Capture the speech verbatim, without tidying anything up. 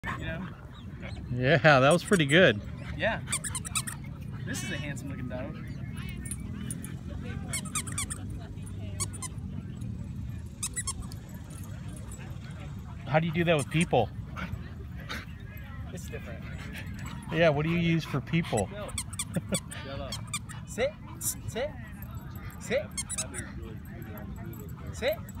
You know? Yeah, that was pretty good. Yeah. This is a handsome looking dog. How do you do that with people? It's different. Yeah, what do you use for people? Sit. Sit. Sit. Sit.